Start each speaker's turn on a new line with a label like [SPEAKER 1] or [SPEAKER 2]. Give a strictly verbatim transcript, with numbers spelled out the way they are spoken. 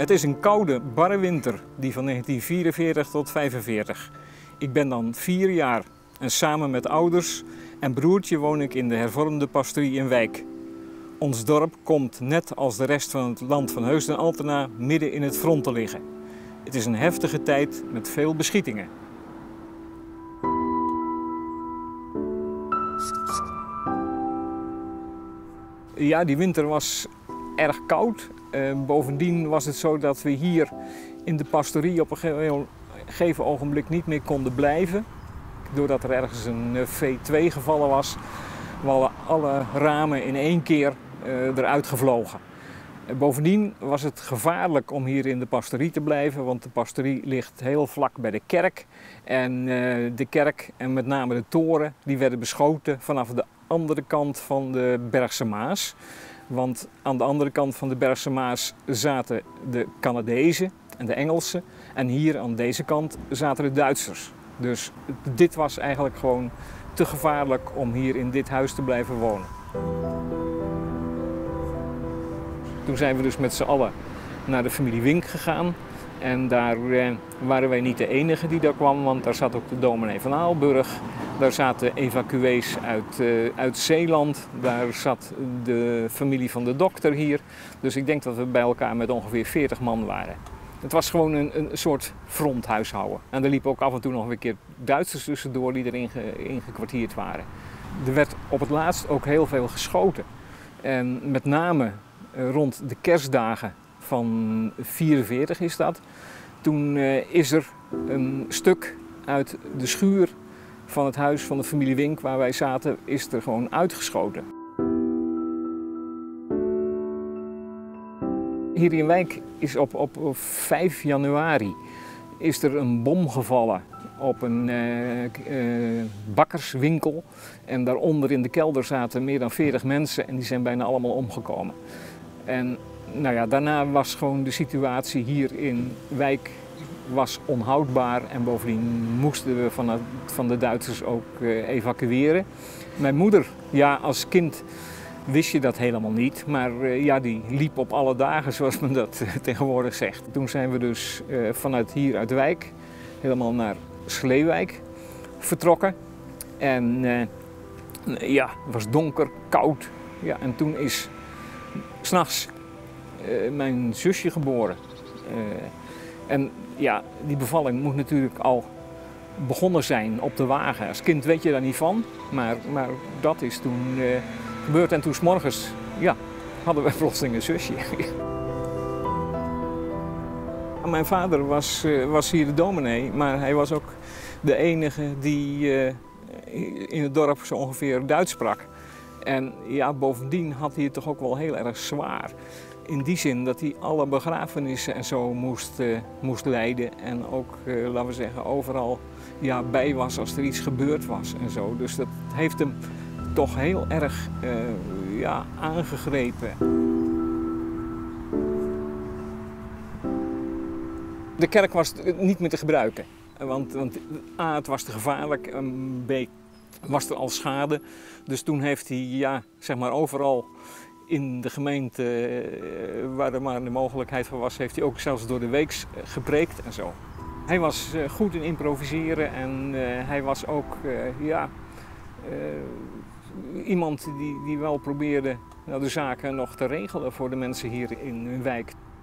[SPEAKER 1] Het is een koude, barre winter, die van negentien vierenveertig tot vijfenveertig. Ik ben dan vier jaar en samen met ouders en broertje woon ik in de hervormde pastorie in Wijk. Ons dorp komt, net als de rest van het land van Heusden en Altena, midden in het front te liggen. Het is een heftige tijd met veel beschietingen. Ja, die winter was erg koud. Uh, bovendien was het zo dat we hier in de pastorie op een gegeven ogenblik niet meer konden blijven. Doordat er ergens een V twee gevallen was, waren alle ramen in één keer uh, eruit gevlogen. Uh, bovendien was het gevaarlijk om hier in de pastorie te blijven, want de pastorie ligt heel vlak bij de kerk. En uh, de kerk en met name de toren, die werden beschoten vanaf de andere kant van de Bergse Maas. Want aan de andere kant van de Bergse Maas zaten de Canadezen en de Engelsen. En hier aan deze kant zaten de Duitsers. Dus dit was eigenlijk gewoon te gevaarlijk om hier in dit huis te blijven wonen. Toen zijn we dus met z'n allen naar de familie Wink gegaan. En daar eh, waren wij niet de enige die daar kwam, want daar zat ook de dominee van Aalburg. Daar zaten evacuees uit, uh, uit Zeeland. Daar zat de familie van de dokter hier. Dus ik denk dat we bij elkaar met ongeveer veertig man waren. Het was gewoon een, een soort fronthuishouden. En er liepen ook af en toe nog een keer Duitsers tussendoor die erin ge, in gekwartierd waren. Er werd op het laatst ook heel veel geschoten. En met name uh, rond de kerstdagen van vierenveertig is dat. Toen uh, is er een stuk uit de schuur van het huis van de familie Wink waar wij zaten, is er gewoon uitgeschoten. Hier in Wijk is op, op, op vijf januari is er een bom gevallen op een uh, uh, bakkerswinkel. En daaronder in de kelder zaten meer dan veertig mensen en die zijn bijna allemaal omgekomen. En nou ja, daarna was gewoon de situatie hier in Wijk was onhoudbaar en bovendien moesten we van, het, van de Duitsers ook uh, evacueren. Mijn moeder, ja, als kind wist je dat helemaal niet, maar uh, ja, die liep op alle dagen, zoals men dat uh, tegenwoordig zegt. Toen zijn we dus uh, vanuit hier uit Wijk helemaal naar Sleewijk vertrokken. En uh, ja, het was donker, koud. Ja, en toen is 's nachts uh, mijn zusje geboren. Uh, en ja, die bevalling moet natuurlijk al begonnen zijn op de wagen. Als kind weet je daar niet van, maar, maar dat is toen uh, gebeurd. En toen 's morgens, ja, hadden we plotseling een zusje. Mijn vader was, uh, was hier de dominee, maar hij was ook de enige die uh, in het dorp zo ongeveer Duits sprak. En ja, bovendien had hij het toch ook wel heel erg zwaar. In die zin dat hij alle begrafenissen en zo moest, uh, moest leiden en ook, uh, laten we zeggen, overal ja, bij was als er iets gebeurd was en zo. Dus dat heeft hem toch heel erg uh, ja, aangegrepen. De kerk was niet meer te gebruiken, want, want A, het was te gevaarlijk, en B, was er al schade. Dus toen heeft hij ja, zeg maar overal in de gemeente waar er maar de mogelijkheid voor was, heeft hij ook zelfs door de week gepreekt en zo. Hij was goed in improviseren en uh, hij was ook uh, ja, uh, iemand die, die wel probeerde nou, de zaken nog te regelen voor de mensen hier in Wijk.